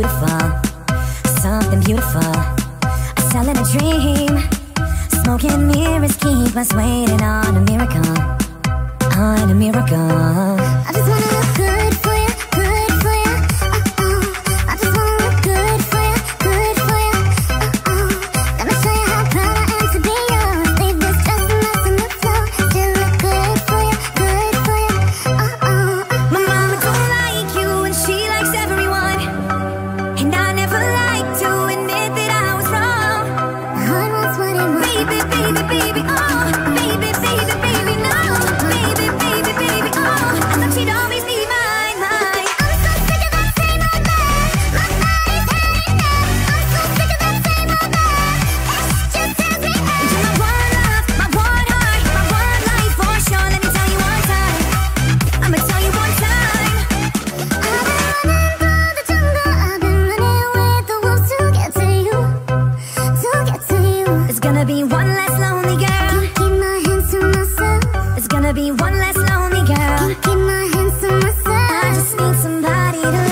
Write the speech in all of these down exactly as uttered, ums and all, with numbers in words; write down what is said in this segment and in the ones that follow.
beautiful, something beautiful. A selling a dream. Smoking mirrors keep us waiting on a miracle, on a miracle. I just wanna look good for you, good for you. Uh-oh. I just wanna look good for you, good for you. Uh-oh. Let me show you how proud I am to be yours. Leave this dress a mess on the floor. Still look good for you, good for you. Uh-oh. My mama don't like you and she likes everyone, and I never like to admit that I was wrong. My heart wants what it wants. Baby, baby, baby, oh. Baby, baby, baby, no. Baby, baby, baby, oh. I thought you'd always be mine, mine. I'm so sick of that same old man. My body's hating that. I'm so sick of that same old man. It's just as we end. You're my one love, my one heart, my one life for sure. Let me tell you one time. I'ma tell you one time. I've been running through the jungle. I've been running with the wolves to get to you, to get to you. There's gonna be one less lonely girl. Keep my hands to myself. There's gonna be one less lonely girl. Keep my hands to myself. I just need somebody to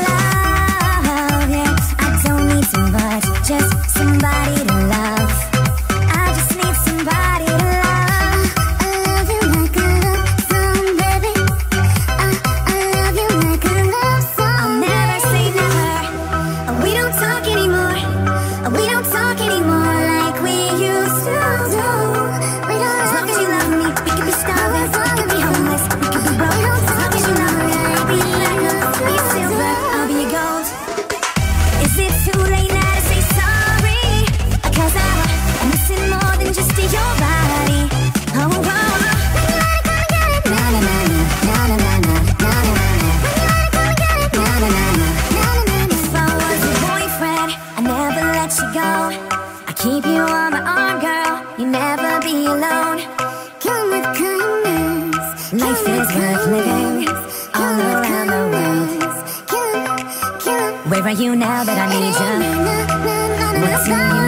love, yeah. I don't need too much, just somebody to love. I just need somebody to love. I love you like a love song, baby. I, I love you like a love song. I'll never say never. We don't talk anymore. We don't talk anymore like we used to do. We don't. As long as you love me, we can be starving, we can be homeless, we can be broke. As long as you love me, I'll be platinum, be a silver, I'll be a gold. Is it too late now to say sorry? Cause I'm missing more than just your body. Oh, oh, oh. When you wanna come and get it, na na na na na na na na na na. When you wanna come and get it, na na na na na na na. If I was your boyfriend, I never let you go. I keep you on my arm, girl. You never be alone. Come with kindness. Life is worth living all around the world. Where are you now that I need you? What do you